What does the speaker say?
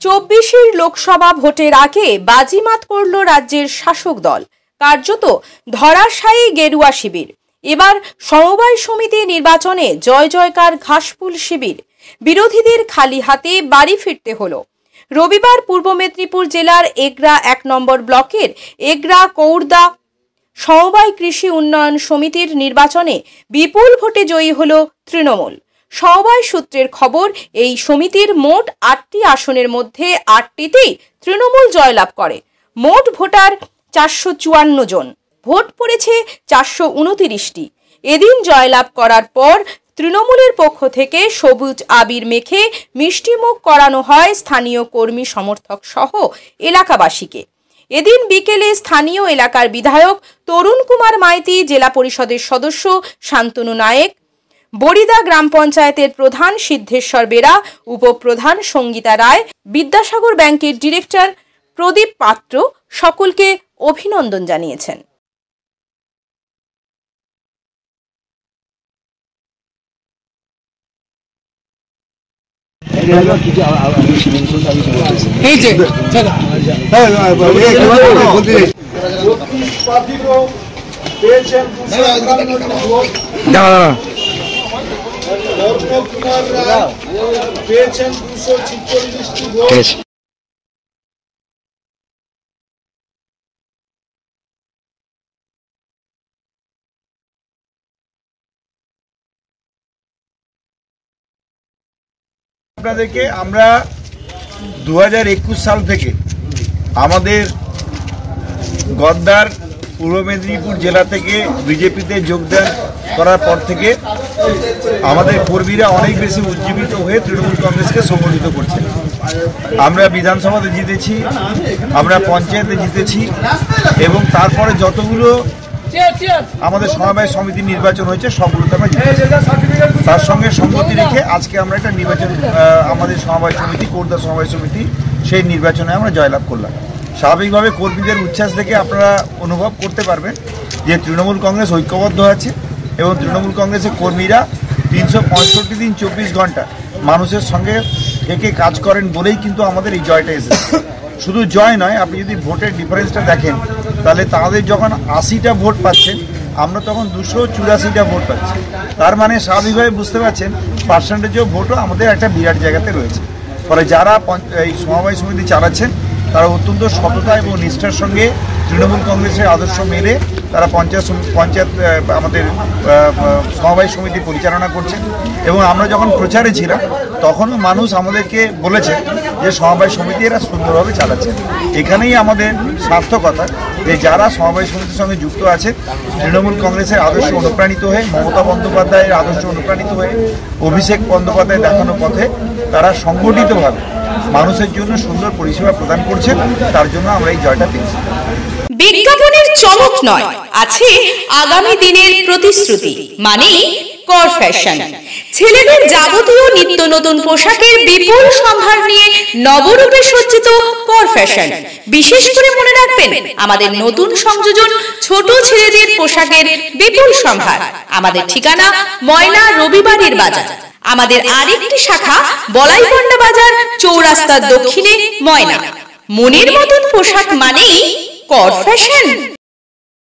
২৪ লোকসভা ভোটের আগে বাজিমাত করল রাজ্যের শাসক দল। কার্যত ধরাশায়ী গেরুয়া শিবির। এবার সমবায় সমিতি নির্বাচনে জয় জয়কার ঘাসফুল শিবির। বিরোধীদের খালি হাতে বাড়ি ফিরতে হলো। রবিবার পূর্ব মেদিনীপুর জেলার এগরা ১ নম্বর ব্লকের এগরা কৌড়দা সমবায় কৃষি উন্নয়ন সমিতির নির্বাচনে বিপুল ভোটে জয়ী হল তৃণমূল। সমবায় সূত্রের খবর, এই সমিতির মোট ৮টি আসনের মধ্যে ৮টিতেই তৃণমূল জয়লাভ করে। মোট ভোটার ৪৫৪ জন, ভোট পড়েছে ৪২৯টি। এদিন জয়লাভ করার পর তৃণমূলের পক্ষ থেকে সবুজ আবির মেখে মিষ্টিমুখ করানো হয় স্থানীয় কর্মী সমর্থক সহ এলাকাবাসীকে। এদিন বিকেলে স্থানীয় এলাকার বিধায়ক তরুণ কুমার মাইতি, জেলা পরিষদের সদস্য শান্তনু নায়েক, বড়িদা গ্রাম পঞ্চায়েতের প্রধান সিদ্ধেশ্বর বেরা, উপপ্রধান সঙ্গীতা রায়, বিদ্যাসাগর ব্যাংকের ডিরেক্টর প্রদীপ পাত্র সকলকে অভিনন্দন জানিয়েছেন। আপনাদেরকে আমরা 2021 সাল থেকে আমাদের গদ্দার পূর্ব মেদিনীপুর জেলা থেকে বিজেপিতে যোগদান করার পর থেকে আমাদের কর্মীরা অনেক বেশি উজ্জীবিত হয়ে তৃণমূল কংগ্রেসকে সংগঠিত করছে। আমরা বিধানসভাতে জিতেছি, আমরা পঞ্চায়েতে জিতেছি এবং তারপরে যতগুলো আমাদের সমবায় সমিতি নির্বাচন হয়েছে সবগুলোতে আমরা জিতেছি। তার সঙ্গে সঙ্গতি রেখে আজকে আমরা একটা নির্বাচন, আমাদের সমবায় সমিতি কৌড়দা সমবায় সমিতি, সেই নির্বাচনে আমরা জয়লাভ করলাম। স্বাভাবিকভাবে কর্মীদের উচ্ছ্বাস থেকে আপনারা অনুভব করতে পারবেন যে তৃণমূল কংগ্রেস ঐক্যবদ্ধ আছে এবং তৃণমূল কংগ্রেসের কর্মীরা ৩৬৫ দিন ২৪ ঘন্টা মানুষের সঙ্গে থেকে কাজ করেন বলেই কিন্তু আমাদের এই জয়টা এসেছে। শুধু জয় নয়, আপনি যদি ভোটের ডিফারেন্সটা দেখেন তাহলে তাদের যখন ৮০টা ভোট পাচ্ছেন, আমরা তখন ২৮৪টা ভোট পাচ্ছি। তার মানে স্বাভাবিকভাবে বুঝতে পারছেন পার্সেন্টেজও ভোটও আমাদের একটা বিরাট জায়গাতে রয়েছে। ফলে যারা এই সমবায় সমিতি চালাচ্ছেন তারা অত্যন্ত সততা এবং নিষ্ঠার সঙ্গে তৃণমূল কংগ্রেসের আদর্শ মেনে তারা পঞ্চায়েত আমাদের সমবায় সমিতি পরিচালনা করছেন। এবং আমরা যখন প্রচারে ছিলাম তখনও মানুষ আমাদেরকে বলেছে যে সমবায় সমিতি এরা সুন্দরভাবে চালাচ্ছে। এখানেই আমাদের সার্থকতা যে যারা সমবায় সমিতির সঙ্গে যুক্ত আছে, তৃণমূল কংগ্রেসের আদর্শ অনুপ্রাণিত হয়ে, মমতা বন্দ্যোপাধ্যায়ের আদর্শ অনুপ্রাণিত হয়ে, অভিষেক বন্দ্যোপাধ্যায় দেখানো পথে তারা সংগঠিতভাবে মানুষের জন্য সুন্দর পরিষেবা প্রদান করছেন। তার জন্য আমরা এই জয়টা পেয়েছি। বিজ্ঞাপনের চমক নয়, আছে আগামী দিনের প্রতিশ্রুতি, মানে কর ফ্যাশন। ছেলেদের যাবতীয় নিত্য নতুন পোশাকের বিপুল সম্ভার নিয়ে নবরূপে সজ্জিত কর ফ্যাশন। বিশেষ করে মনে রাখবেন, আমাদের নতুন সংযোজন ছোট ছেলেদের পোশাকের বিপুল সম্ভার। আমাদের ঠিকানা ময়না রবিবারের বাজার। আমাদের আরেকটি শাখা বলাইপন্ডা বাজার, চৌরাস্তার দক্ষিণে ময়না। মনের মতন পোশাক মানেই কর ফ্যাশন।